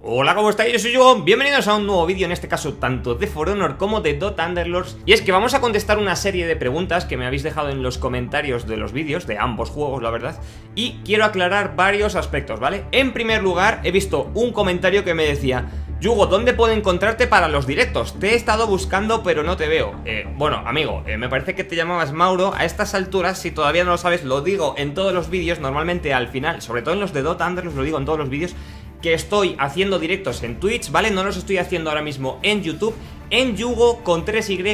Hola, ¿cómo estáis? Yo soy Yugo, bienvenidos a un nuevo vídeo, en este caso tanto de For Honor como de Dota Underlords. Y es que vamos a contestar una serie de preguntas que me habéis dejado en los comentarios de los vídeos, de ambos juegos, la verdad. Y quiero aclarar varios aspectos, ¿vale? En primer lugar, he visto un comentario que me decía: Yugo, ¿dónde puedo encontrarte para los directos? Te he estado buscando pero no te veo. Bueno, amigo, me parece que te llamabas Mauro. A estas alturas, si todavía no lo sabes, lo digo en todos los vídeos, normalmente al final, sobre todo en los de Dota Underlords, lo digo en todos los vídeos, que estoy haciendo directos en Twitch, ¿vale? No los estoy haciendo ahora mismo en YouTube, en Yugo con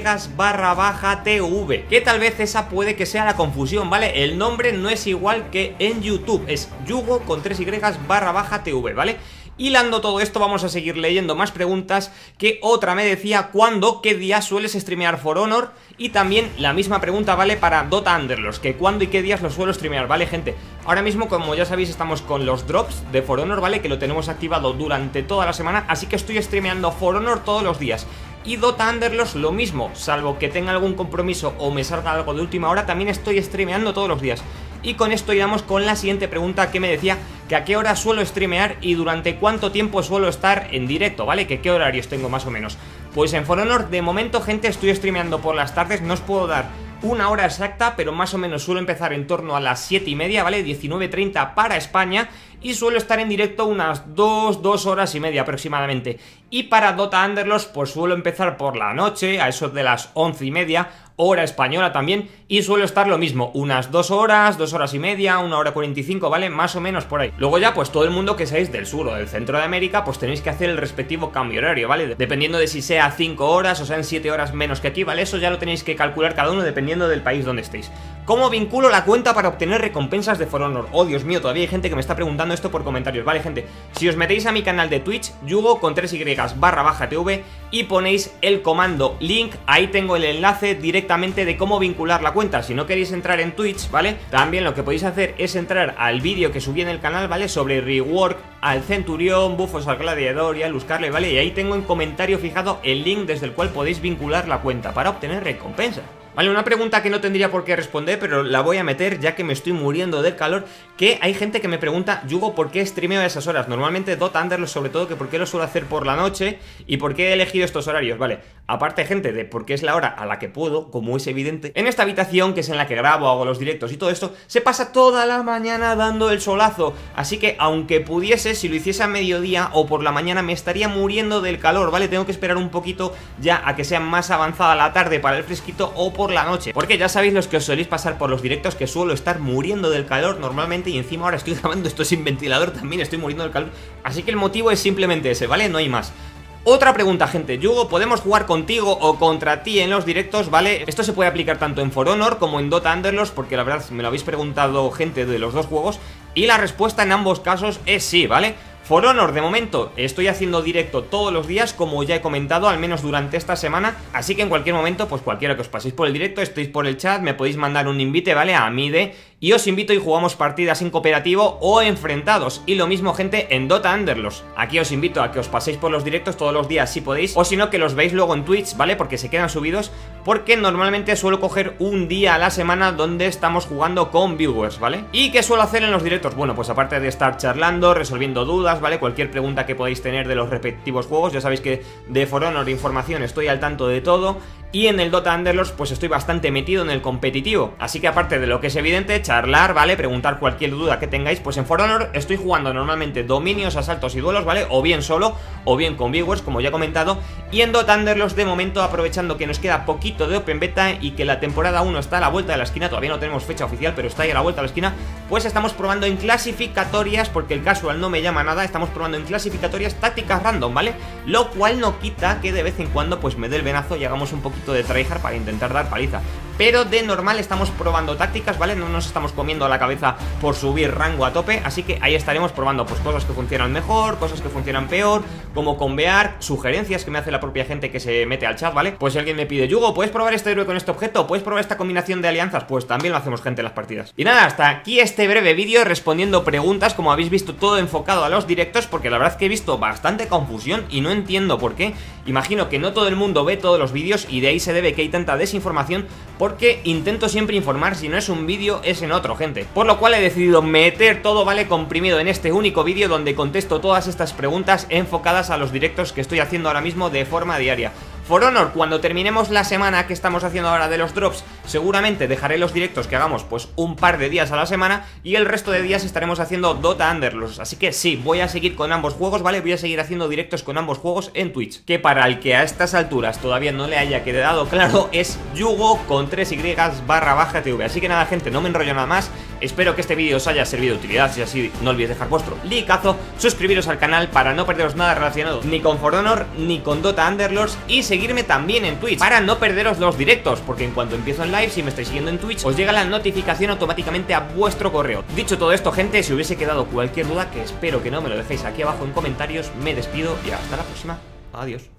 3y_TV, que tal vez esa puede que sea la confusión, ¿vale? El nombre no es igual que en YouTube, es Yugo con 3y_TV, ¿vale? Hilando todo esto, vamos a seguir leyendo más preguntas. Que otra me decía: ¿cuándo, qué día sueles streamear For Honor? Y también la misma pregunta vale para Dota Underlords, que cuándo y qué días lo suelo streamear, ¿vale, gente? Ahora mismo, como ya sabéis, estamos con los drops de For Honor, ¿vale? Que lo tenemos activado durante toda la semana, así que estoy streameando For Honor todos los días. Y Dota Underlords lo mismo, salvo que tenga algún compromiso o me salga algo de última hora, también estoy streameando todos los días. Y con esto íbamos con la siguiente pregunta, que me decía que a qué hora suelo streamear y durante cuánto tiempo suelo estar en directo, ¿vale? Que qué horarios tengo más o menos. Pues en For Honor, de momento, gente, estoy streameando por las tardes, no os puedo dar una hora exacta, pero más o menos suelo empezar en torno a las 7:30, ¿vale? 19:30 para España. Y suelo estar en directo unas 2 horas y media aproximadamente. Y para Dota Underlords, pues suelo empezar por la noche, a eso de las 11:30, hora española también. Y suelo estar lo mismo, unas 2 horas, 2 horas y media, 1 hora 45, ¿vale? Más o menos por ahí. Luego ya, pues todo el mundo que seáis del sur o del centro de América, pues tenéis que hacer el respectivo cambio horario, ¿vale? Dependiendo de si sea 5 horas o sean 7 horas menos que aquí, ¿vale? Eso ya lo tenéis que calcular cada uno dependiendo del país donde estéis. ¿Cómo vinculo la cuenta para obtener recompensas de For Honor? Oh, Dios mío, todavía hay gente que me está preguntando esto por comentarios, ¿vale, gente? Si os metéis a mi canal de Twitch, Yugo con 3y_TV, y ponéis el comando link, ahí tengo el enlace directamente de cómo vincular la cuenta. Si no queréis entrar en Twitch, ¿vale? También lo que podéis hacer es entrar al vídeo que subí en el canal, ¿vale? Sobre rework al Centurión, bufos al Gladiador y al Luscarle, ¿vale? Y ahí tengo en comentario fijado el link desde el cual podéis vincular la cuenta para obtener recompensa. Vale, una pregunta que no tendría por qué responder, pero la voy a meter ya que me estoy muriendo del calor. Que hay gente que me pregunta: Yugo, ¿por qué streameo a esas horas? Normalmente Dota Underlords, sobre todo, que por qué lo suelo hacer por la noche y por qué he elegido estos horarios, ¿vale? Aparte, gente, de porque es la hora a la que puedo, como es evidente, en esta habitación, que es en la que grabo, hago los directos y todo esto, se pasa toda la mañana dando el solazo. Así que, aunque pudiese, si lo hiciese a mediodía o por la mañana, me estaría muriendo del calor, ¿vale? Tengo que esperar un poquito ya a que sea más avanzada la tarde para el fresquito, o por la noche, porque ya sabéis, los que os soléis pasar por los directos, que suelo estar muriendo del calor normalmente, y encima ahora estoy grabando esto sin ventilador, también estoy muriendo del calor. Así que el motivo es simplemente ese, ¿vale? No hay más. Otra pregunta, gente: Yugo, ¿podemos jugar contigo o contra ti en los directos? ¿Vale? Esto se puede aplicar tanto en For Honor como en Dota Underlords, porque la verdad me lo habéis preguntado, gente, de los dos juegos, y la respuesta en ambos casos es sí, ¿vale? For Honor, de momento, estoy haciendo directo todos los días, como ya he comentado, al menos durante esta semana. Así que en cualquier momento, pues cualquiera que os paséis por el directo, estéis por el chat, me podéis mandar un invite, ¿vale? A Mide, y os invito y jugamos partidas en cooperativo o enfrentados. Y lo mismo, gente, en Dota Underlords. Aquí os invito a que os paséis por los directos todos los días si podéis, o si no, que los veis luego en Twitch, ¿vale? Porque se quedan subidos, porque normalmente suelo coger un día a la semana donde estamos jugando con viewers, ¿vale? ¿Y qué suelo hacer en los directos? Bueno, pues aparte de estar charlando, resolviendo dudas, ¿vale? Cualquier pregunta que podáis tener de los respectivos juegos, ya sabéis que de For Honor información estoy al tanto de todo. Y en el Dota Underlords pues estoy bastante metido en el competitivo, así que aparte de lo que es evidente, charlar, ¿vale? Preguntar cualquier duda que tengáis, pues en For Honor estoy jugando normalmente dominios, asaltos y duelos, ¿vale? O bien solo, o bien con viewers, como ya he comentado. Y en Dota Underlords, de momento, aprovechando que nos queda poquito de Open Beta y que la temporada 1 está a la vuelta de la esquina, todavía no tenemos fecha oficial, pero está ahí a la vuelta de la esquina, pues estamos probando en clasificatorias, porque el casual no me llama nada, estamos probando en clasificatorias tácticas random, ¿vale? Lo cual no quita que de vez en cuando pues me dé el venazo y hagamos un poquito de tryhard para intentar dar paliza. Pero de normal estamos probando tácticas, ¿vale? No nos estamos comiendo la cabeza por subir rango a tope, así que ahí estaremos probando pues cosas que funcionan mejor, cosas que funcionan peor, como convear, sugerencias que me hace la propia gente que se mete al chat, ¿vale? Pues si alguien me pide: Yugo, ¿puedes probar este héroe con este objeto? ¿Puedes probar esta combinación de alianzas? Pues también lo hacemos, gente, en las partidas. Y nada, hasta aquí este breve vídeo respondiendo preguntas. Como habéis visto, todo enfocado a los directos, porque la verdad es que he visto bastante confusión y no entiendo por qué. Imagino que no todo el mundo ve todos los vídeos y de ahí se debe que hay tanta desinformación, porque intento siempre informar, si no es un vídeo es en otro, gente. Por lo cual he decidido meter todo, ¿vale?, comprimido en este único vídeo donde contesto todas estas preguntas enfocadas a los directos que estoy haciendo ahora mismo de forma diaria. For Honor, cuando terminemos la semana que estamos haciendo ahora de los drops, seguramente dejaré los directos que hagamos pues un par de días a la semana y el resto de días estaremos haciendo Dota Underlords. Así que sí, voy a seguir con ambos juegos, ¿vale? Voy a seguir haciendo directos con ambos juegos en Twitch. Que para el que a estas alturas todavía no le haya quedado claro, es Yugo con 3y/TV. Así que nada, gente, no me enrollo nada más. Espero que este vídeo os haya servido de utilidad. Si así, no olvidéis dejar vuestro likeazo, suscribiros al canal para no perderos nada relacionado ni con For Honor ni con Dota Underlords, y seguirme también en Twitch para no perderos los directos, porque en cuanto empiezo en live, si me estáis siguiendo en Twitch, os llega la notificación automáticamente a vuestro correo. Dicho todo esto, gente, si hubiese quedado cualquier duda, que espero que no, me lo dejéis aquí abajo en comentarios, me despido y hasta la próxima. Adiós.